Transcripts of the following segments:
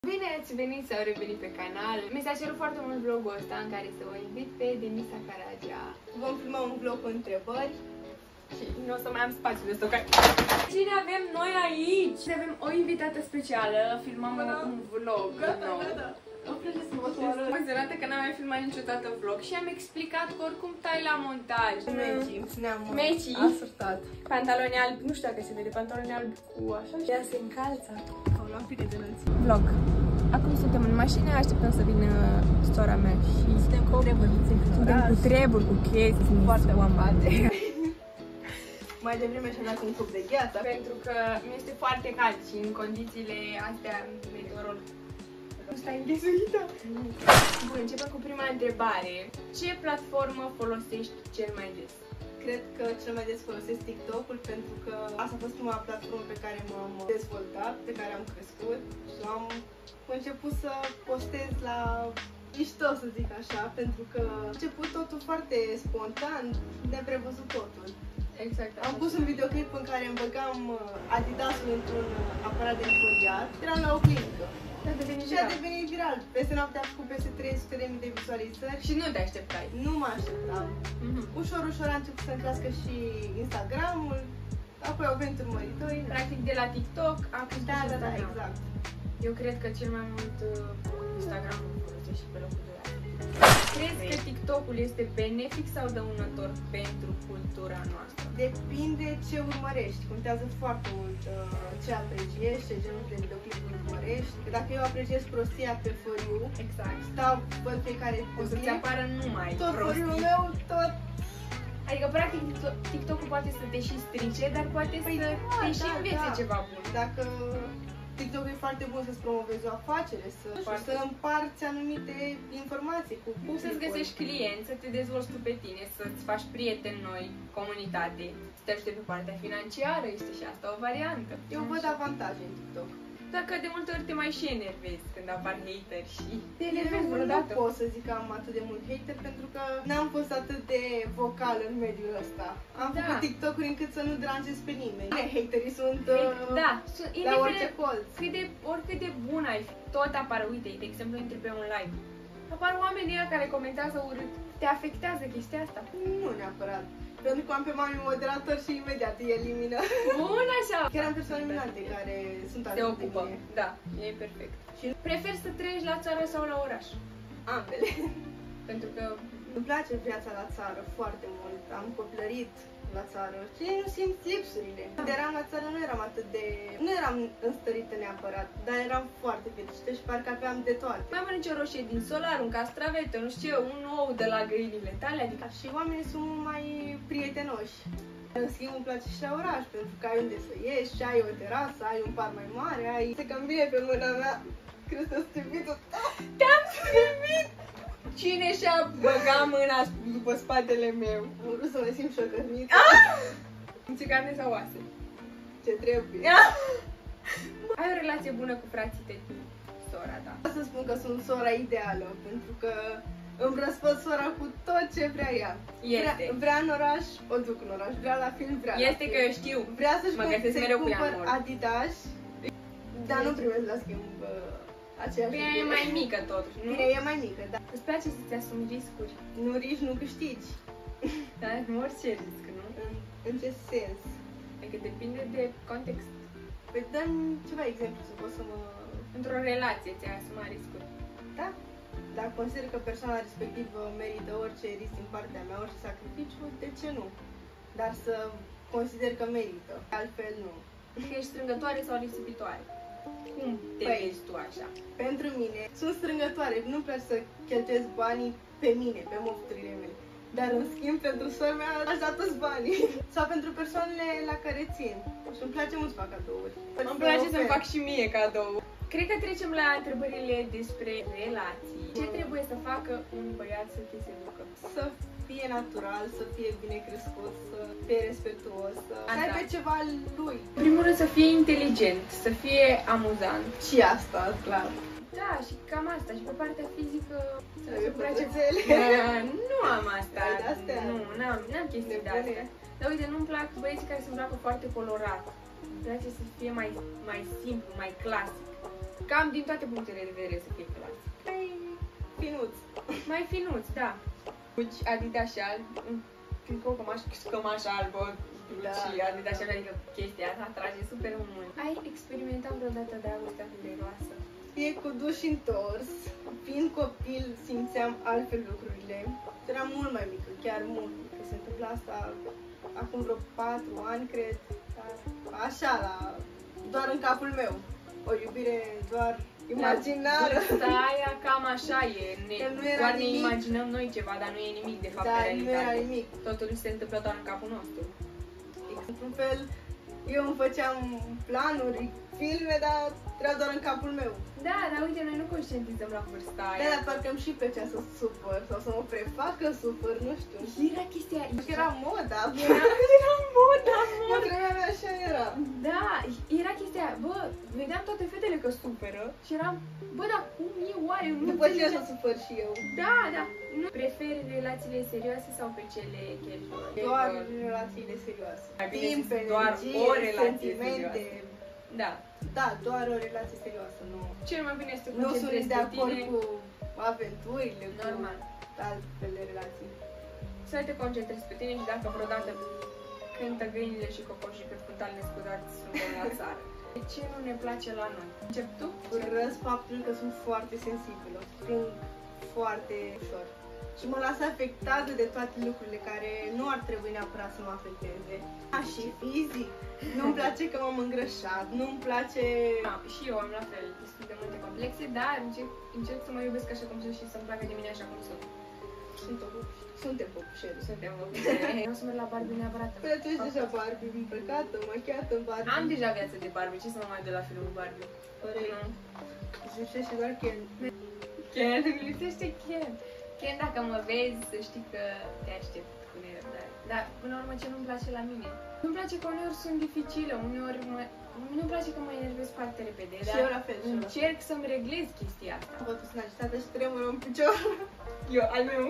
Bine ați venit sau revenit pe canal. Mi s-a cerut foarte mult vlogul ăsta în care să o invit pe Denisa Caragea. Vom filma un vlog cu întrebări Și nu o să mai am spațiu de stocare. Cine avem noi aici? Avem o invitată specială, filmăm un vlog nou. Emoționată că n-am mai filmat niciodată vlog și am explicat că oricum tai la montaj. Meci, a surtat. Pantaloni albi, nu știu dacă se vede, pantaloni albi cu așa și ea se încalță. Au luat fire de înălțime. Vlog. Acum suntem în mașină, așteptăm să vină sora mea și Suntem cu treburi, suntem cu treburi, cu chestii, foarte oamate. Mai devreme și-a dat un cup de gheață. Pentru că mi-este foarte cald și în condițiile astea meteorologice. Nu stai înghesuită? Bun, începem cu prima întrebare. Ce platformă folosești cel mai des? Cred că cel mai des folosesc TikTok-ul pentru că asta a fost prima platformă pe care m-am dezvoltat, pe care am crescut și am început să postez la mișto, să zic așa, pentru că a început totul foarte spontan, neprevăzut totul. Exact. Am pus un videoclip în care îmi băgam Adidasul într-un aparat de înfoliat. Eram la o clinică. Și a devenit viral. Peste noapte a făcut peste 300.000 de vizualizări. Și nu te așteptai. Nu mă așteptam. Ușor, ușor a început să crească și Instagramul. Apoi au venit urmăritorii. Practic de la TikTok a crescut Da, exact. Eu cred că cel mai mult Instagramul folosești pe locul 2. Crezi că TikTok-ul este benefic sau dăunător pentru cultura noastră? Depinde ce urmărești. Contează foarte mult ce apreciezi, ce genul de videoclipuri urmărești. Că dacă eu apreciez prostia pe For You, Exact. stau, văd fiecare O să-ți apară numai tot For prostii. You-ul meu, tot. Adică, practic, TikTok-ul poate să te și strice, dar poate să te și învețe ceva bun. Dacă TikTok e foarte bun să-ți promovezi o afacere, să împarți anumite informații cu Cum să-ți găsești clienți, să te dezvolți tu pe tine, să-ți faci prieteni noi, comunitate, să te ajute pe partea financiară, este și asta o variantă. Eu văd avantaje în TikTok. Dacă de multe ori te mai și enervezi când apar hateri și te Eu enervezi nu vreodată. pot să zic că am atât de mult hater pentru că n-am fost atât de vocal în mediul ăsta. Am făcut TikTok-uri încât să nu deranjez pe nimeni. Haterii sunt Da, la orice colț. Oricât de bun ai fi, tot apar, uite, de exemplu, intri pe un live. Apar oamenii ăia care comentează urât. Te afectează chestia asta? Nu neapărat. Pentru că am pe mami moderator și imediat îi elimină. Bun, așa! Chiar am persoane minunate care sunt Se ocupă. Da, e perfect. Și preferi să trăiești la țară sau la oraș? Ambele. Pentru că îmi place viața la țară foarte mult. Am copilărit la țară și nu simt lipsurile. Când eram la țară nu eram înstărită neapărat, dar eram foarte fericită și parcă aveam de toate. mai mănânci o roșie din solar, un castravetă, nu știu eu, un ou de la găinile tale, adică Și oamenii sunt mai prietenoși. În schimb îmi place și la oraș, pentru că ai unde să ieși, ai o terasă, ai un parc mai mare, se cam bine pe mâna mea. Cred că stâmpitul. Te-am stâmpit! Cine și-a băgat mâna după spatele meu? Am vrut să mă simt șocărnită. Simți carne sau oase? Ce trebuie. Ai o relație bună cu frații tăi, cu sora ta? Vreau să spun că sunt sora ideală, pentru că îmi răspăt sora cu tot ce vrea ea. Vrea în oraș, o duc în oraș. Vrea la film, vrea la Este film. că eu știu. Vrea să-și cumpăr Adidas, dar nu primesc la schimb aceeași. Bine, e mai mică totuși, nu? Bine, e mai mică, da. Îți place să-ți asumi riscuri? Nu riști, nu câștigi. Da, nu orice risc, nu? În ce sens? Adică depinde de context. Păi dăm ceva exemplu să pot să mă... Într-o relație ți-ai asumat riscuri. Da? Dacă consider că persoana respectivă merită orice risc din partea mea, orice sacrificiu, de ce nu? Dar să consider că merită, altfel nu. Ești strângătoare sau risipitoare? Cum te vezi tu așa? Pentru mine, sunt strângătoare, nu-mi place să cheltuiesc banii pe mine, pe mofturile mele. Dar în schimb, pentru sora mea, aș da toți banii. Sau pentru persoanele la care țin. Și îmi place mult să fac cadouri. Îmi place să-mi fac și mie cadou. Cred că trecem la întrebările despre relații. Ce trebuie să facă un băiat să te seducă? Să fie natural, să fie bine crescut, să fie respectuos, să aibă ceva al lui. În primul rând să fie inteligent, să fie amuzant. Și asta, clar. Da, și cam asta. Și pe partea fizică să place. Nu am asta. Nu, n-am chestii de astea. Dar uite, nu-mi plac băieții care se îmbracă foarte colorat. Îmi place să fie mai simplu, mai clasic. Cam din toate punctele de vedere să fie clas. Mai finuț. Mai finuț, da. Deci Adidas alb, tricou cămaș albă, și Adidas alb, adică chestia asta atrage super mult. Ai experimentat vreodată dragostea dureroasă? E cu duș întors. Fiind copil, simțeam altfel lucrurile. Eram mult mai mică, chiar mult mică. Se întâmplă asta acum vreo 4 ani, cred. Dar așa, doar în capul meu. O iubire doar imaginară. Da, aia cam așa e. Doar ne imaginăm noi ceva, dar nu e nimic de fapt în realitate. Nu era nimic. Totul se întâmplă doar în capul nostru. Într-un fel, eu îmi făceam planuri, filme, dar erau doar în capul meu. Da, dar uite, noi nu conștientizăm la vârsta aia. Da, dar parcă îmi și plăcea să supăr sau să mă prefac că supăr, nu știu. Era chestia... Era moda. Era moda. La vremea mea așa era. Da, era chestia, bă, vedeam toate fetele că suferă și eram, bă, dar cum e oare? După ce să supăr și eu. Da, da. Nu preferi relațiile serioase sau pe cele casual? Doar relațiile serioase. Timp, doar o relație serioasă. Da. Da, doar o relație serioasă, nu. Cel mai bine este să nu sunt de acord tine. cu aventurile, normal, cu altfel de relații. Să te concentrezi pe tine și dacă vreodată cântă găinile și cocoșii pe fundal, ne scuzați, suntem la țară. De ce nu ne place la noi? Încep tu? Urăsc faptul că sunt foarte sensibilă, plâng foarte ușor. Și mă las afectată de toate lucrurile care nu ar trebui neapărat să mă afecteze. Și fizic. Nu-mi place că m-am îngrășat, nu-mi place... Da, și eu am la fel, sunt de multe complexe, dar încerc să mă iubesc așa cum sunt și să-mi placă de mine așa cum sunt. Suntem popușeri. Suntem popușeri. Vreau să merg la Barbie neapărat. Păi tu ești deja Barbie, îmbrăcată, machiată în Barbie. Am deja viață de Barbie, ce să mă mai duc la filmul Barbie? Corect. Îți lipsește doar Ken. Ken, îmi lipsește Ken. Ken, dacă mă vezi, să știi că te aștept cu nerăbdare. Dar, până la urmă, ce nu-mi place la mine? Nu-mi place că uneori sunt dificile, uneori nu-mi place că mă enervez foarte repede, și dar eu la fel, încerc să-mi reglez chestia asta. Am fost în agitată și tremură în picior. Eu, al meu?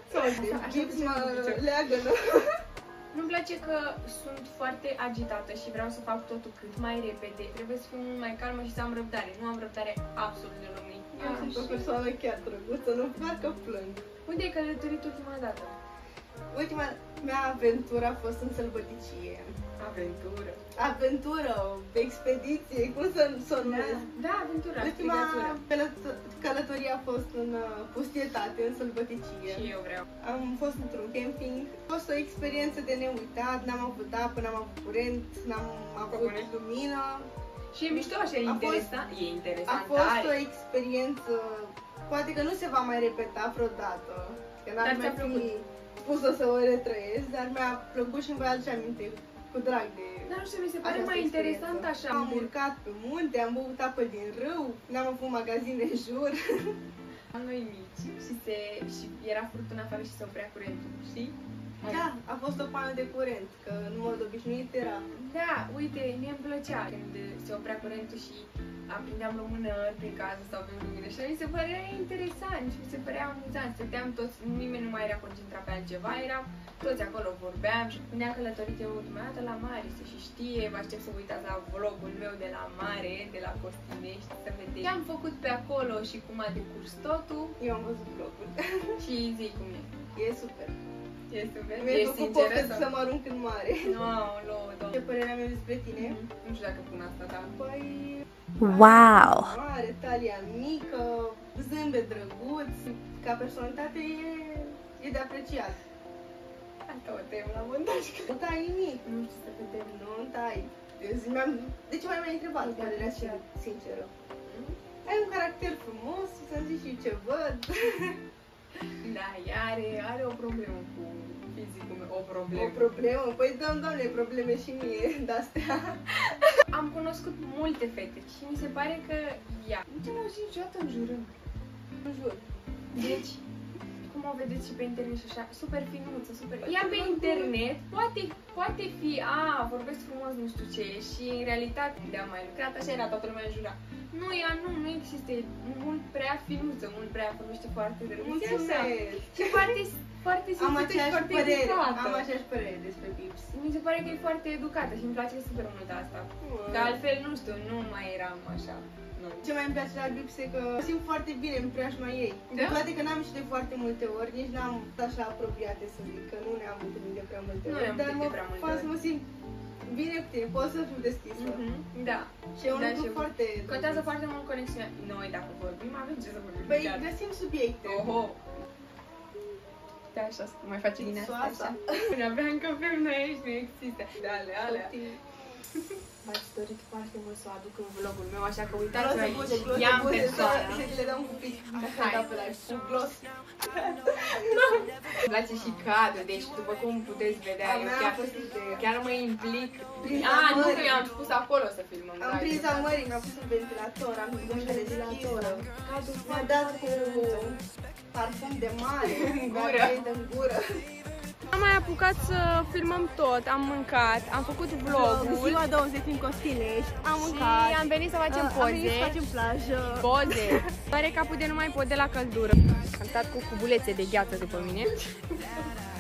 Gips mă leagănă. Nu-mi place că sunt foarte agitată și vreau să fac totul cât mai repede. Trebuie să fiu mult mai calmă și să am răbdare. Nu am răbdare absolut deloc. Eu sunt o persoană chiar drăguță, nu parcă plâng. Unde ai călătorit ultima dată? Ultima mea aventură a fost în sălbăticie. Aventură? Aventură, expediție, cum să o numesc? Da, aventură, ultima călătorie a fost în pustietate, în sălbăticie. Și eu vreau. Am fost într-un camping. A fost o experiență de neuitat, n-am avut apă, n-am avut curent, n-am avut lumină. Și e mișto așa, e interesant. E interesant. A fost o experiență, poate că nu se va mai repeta vreodată. Că n-ar mai fi spusă să o retrăiesc, dar mi-a plăcut și îmi voi aduce aminte cu drag de... Dar nu știu, mi se pare mai interesant așa. Am urcat pe munte, am băut apă din râu, n-am avut magazine în jur. Am noi mici și era furtuna afară și se oprea curentul, știi? Da, a fost o pană de curent, că în mod obișnuit era. Da, uite, mie îmi plăcea când se oprea curentul și aprindeam lumânări prin casă sau pe lumină și mi se părea interesant și mi se părea amuzant. Stăteam toți, nimeni nu mai era concentrat pe altceva, eram toți acolo, vorbeam și când am călătorit eu ultima dată la mare, să și știe, vă aștept să vă uitați la vlogul meu de la mare, de la Costinești, să vedeți ce am făcut pe acolo și cum a decurs totul. Eu am văzut vlogul. Și zic cum e. E super. E super. Mi-ai făcut poftă să mă arunc în mare. No. Ce părere am eu despre tine? Nu știu dacă pun asta, dar... Păi... Wow! Mare, talia mică, zâmbet drăguț, ca personalitate e de apreciat. Asta o tem la montaj. Nu tai nimic. Nu știu să vedem. Nu tai. De ce mai întrebat? Părerea sinceră. Ai un caracter frumos, să-mi zici și ce văd. Da, ea are o problemă cu fizicul meu, o problemă? Păi dăm, doamne, probleme și mie de-astea. Am cunoscut multe fete și mi se pare că ea nu te-am auzit niciodată înjurând. În jur. Deci, cum o vedeți și pe internet și așa, super finuță, super... Ea pe internet poate fi, vorbesc frumos nu știu ce și în realitate de am mai lucrat, așa era, toată lumea înjura. Nu, ea nu există, e mult prea finuță, mult prea vorbește foarte drăguț. Mulțumesc! Și foarte simțită și foarte educată. Am aceeași părere despre Pips. Mi se pare că e foarte educată și îmi place super mult asta. Că altfel, nu știu, nu mai eram așa. Ce mai îmi place la Bipse că simt foarte bine în preajma ei. Da? Cu toate că n-am ieșit de foarte multe ori, nici n-am așa apropiate să zic, că nu ne-am întâlnit de prea multe ori. Dar mă fac să mă simt bine cu tine, pot să fiu deschisă. Da. Și e un lucru foarte... Contează foarte mult conexiunea. Noi dacă vorbim, avem ce să vorbim. Păi găsim subiecte. Oho! Da, așa, mai face din asta așa. Abia încăpem noi aici, nu există. De alea. M-ați dorit foarte mult să o aduc în vlogul meu, așa că uitați-vă aici. I-am persoana. Să le dăm un pic. Așa, pe la cu gloss. Îmi place și cadru, deci după cum puteți vedea, eu chiar mă implic. Nu, eu am spus acolo să filmăm. Am prins amării, mi-am pus un ventilator, am pus ușa deschisă. M-a dat cu parfum de mare, în gură. Am mai apucat să filmăm tot, am mâncat, am făcut vlogul. Ziua 20 în Costinești, am mâncat. Și am venit să facem poze. Am venit să facem plajă. Doare capul de nu mai pot de la căldură. Am stat cu cubulețe de gheață după mine.